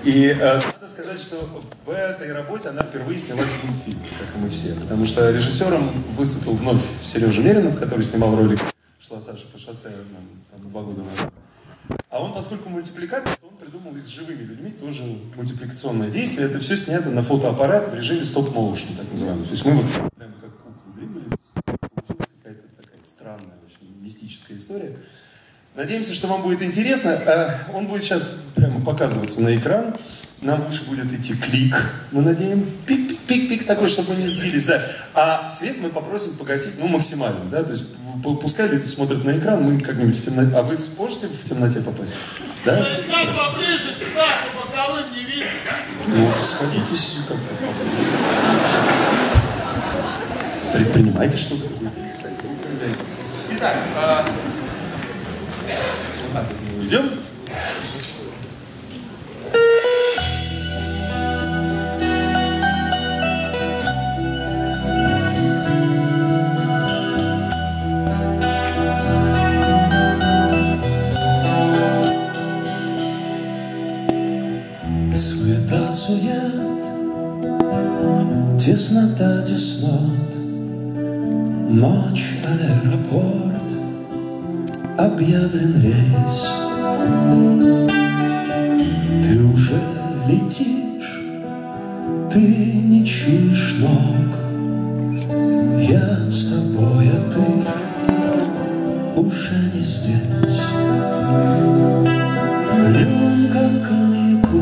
И надо сказать, что в этой работе она впервые снялась в мультфильме, как и мы все. Потому что режиссером выступил вновь Сережа Меринов, который снимал ролик «Шла Саша по шоссе» там, 2 года назад. А он, поскольку мультипликатор, то он придумал и с живыми людьми тоже мультипликационное действие. Это все снято на фотоаппарат в режиме стоп-моушен, так называемый. То есть мы вот прямо как куклы двигались. Получилась какая-то такая странная, очень мистическая история. Надеемся, что вам будет интересно. Он будет сейчас прямо показываться на экран. Нам выше будет идти клик. Мы надеемся, пик-пик-пик такой, чтобы мы не сбились. Да. А свет мы попросим погасить, ну, максимально. Да? То есть пускай люди смотрят на экран, мы как-нибудь в темноте. А вы сможете в темноте попасть? Да? Экран поближе сюда, по боковым не видно. Ну, сходитесь как-то поближе. Предпринимайте что-то. Итак, идем? Суета-сует, теснота теснот, ночь, аэропорт, объявлен рейс. Ты уже летишь, ты не чуешь ног. Я с тобой, а ты уже не здесь. Рюмка коньяку,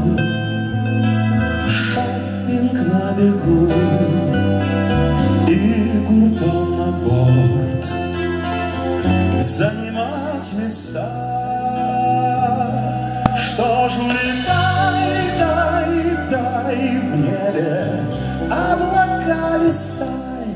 шоппинг на бегу и гуртом на борт занимать места. Что ж, улетай, дай в небе облака листай.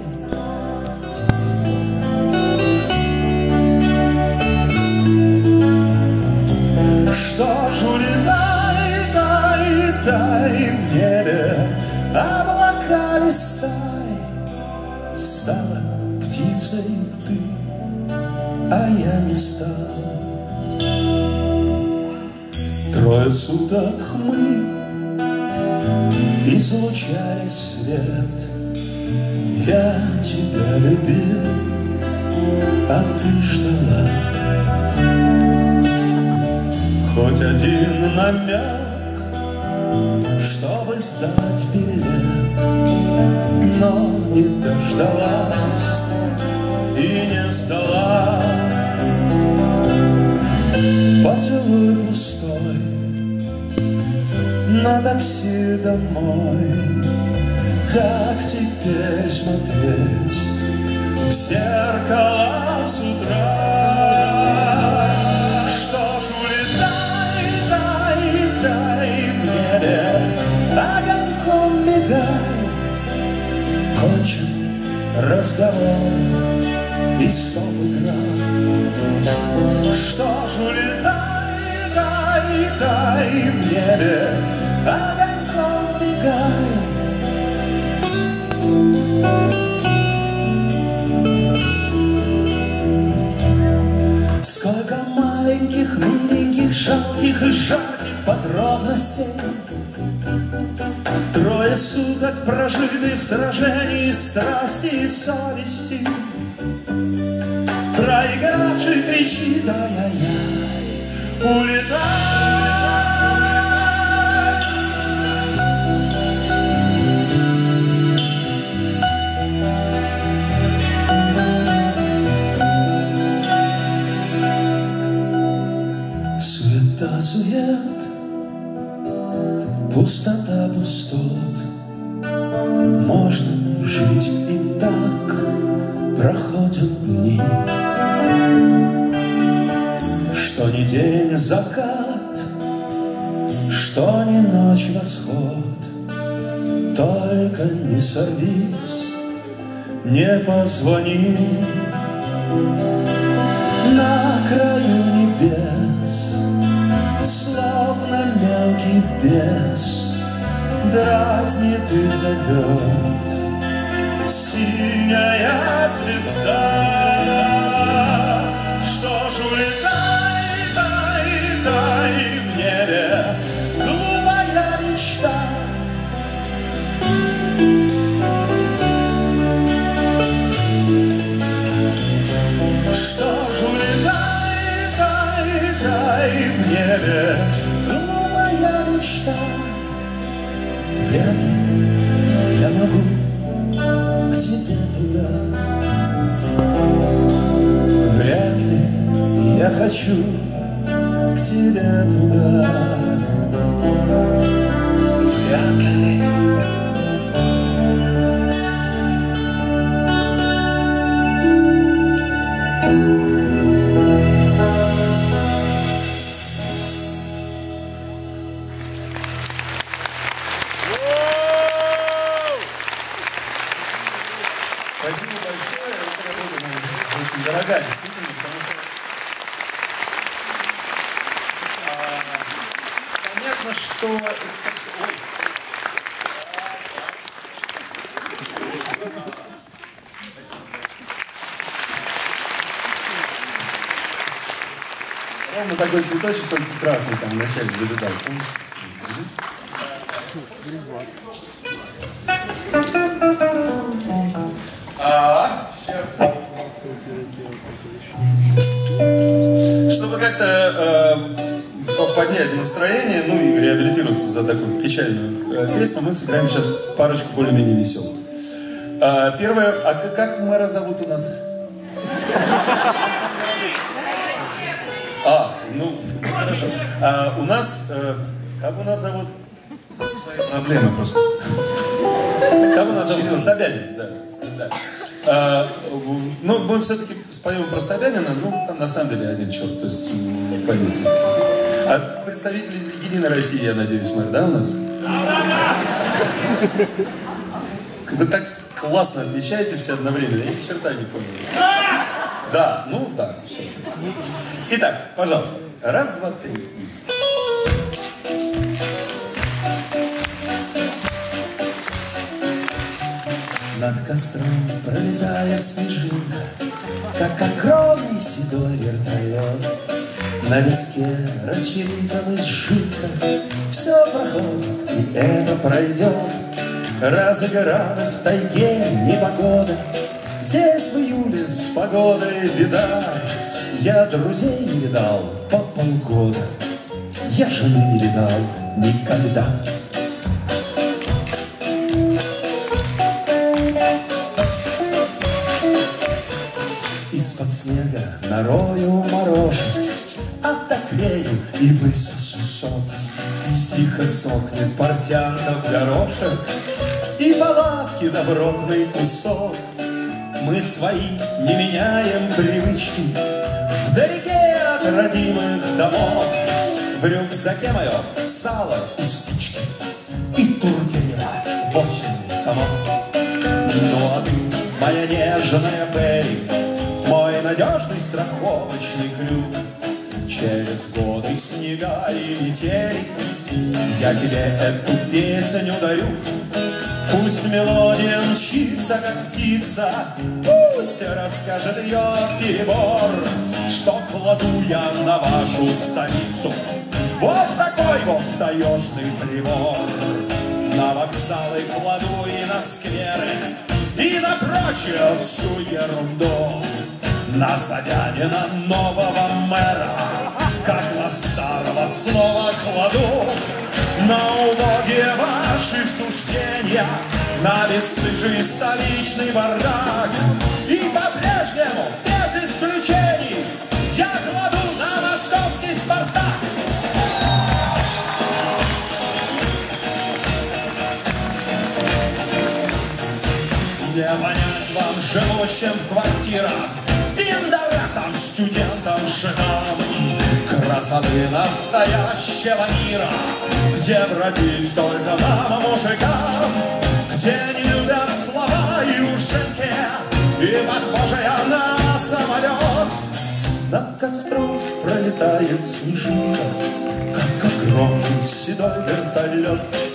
Что ж, улетай, дай в небе облака листай. Стала птицей ты, а я не стал. Трое суток мы излучали свет. Я тебя любил, а ты ждала. Хоть один намек, чтобы сдать билет, но не дождалась и не сдала. Поцелуй пустой на такси домой. Как теперь смотреть в зеркало с утра? Что ж, улетай, дай в небе огоньком мигай. Кончен разговор и стоп игра. Что ж, улетай, дай в небе огоньком мигай. Сколько маленьких, миленьких, жалких и жарких подробностей. Трое суток прожиты в сражении страсти и совести. Проигравший кричит ай-яй-яй, улетай. Суета-сует, пустота пустот. Можно жить и так, проходят дни. Что ни день закат, что ни ночь восход. Только не сорвись, не позвони. На краю небес, словно мелкий бес, дразнит и зовет синяя звезда. Что ж, улетай, дай в небе глупая мечта. Вряд ли я могу к тебе туда. Вряд ли я хочу к тебе туда. Вряд ли. Спасибо большое. Эта работа очень дорогая, действительно, потому что понятно, что... Ой. Ровно такой цветочек, только красный там вначале залетал. Чтобы как-то поднять настроение, ну и реабилитироваться за такую печальную песню, мы сыграем сейчас парочку более-менее веселых. Первое, а как мэра зовут у нас? Ну, хорошо. У нас, как у нас зовут? Свои проблемы просто. Как у нас зовут? Собянин, да. Ну, мы все-таки споем про Собянина, ну, там на самом деле один черт, то есть, поймите. От представителей Единой России, я надеюсь, мэр, да, у нас? Вы так классно отвечаете все одновременно, я ни черта не понял. Да, ну да, все. Итак, пожалуйста, раз, два, три. Над костром пролетает снежинка, как огромный седой вертолет. На виске расчерикалась жилка, все проходит, и это пройдет. Разыгралась в тайге непогода, здесь в июле с погодой беда. Я друзей не видал по полгода, я жены не видал никогда. Из-под снега нарою мороженое, отогрею и высосу сок. Тихо сохнет портянков горошек и палатки добротный кусок. Мы свои не меняем привычки, вдалеке от родимых домов. В рюкзаке моем сало и спички, и Тургенева 8 томов. Ну а ты, моя нежная Берри, мой надежный страховочный крюк. Через годы снега и метели я тебе эту песню дарю. Пусть мелодия мчится, как птица, пусть расскажет ее перебор, что кладу я на вашу столицу вот такой вот таежный прибор. На вокзалы кладу и на скверы, и на прочую всю ерунду. На Собянина нового мэра, как на старого снова кладу. На убогие ваши суждения, на бесстыжий столичный бардак. И по-прежнему, без исключений, я кладу на московский Спартак. Не понять вам, живущим в квартирах, пиндорасам, студентам, женам, красоты настоящего мира, где бродить только нам, мужикам, где не любят слова и ушинки, и похожая на самолет. Над костром пролетает снежинка, как огромный седой вертолет.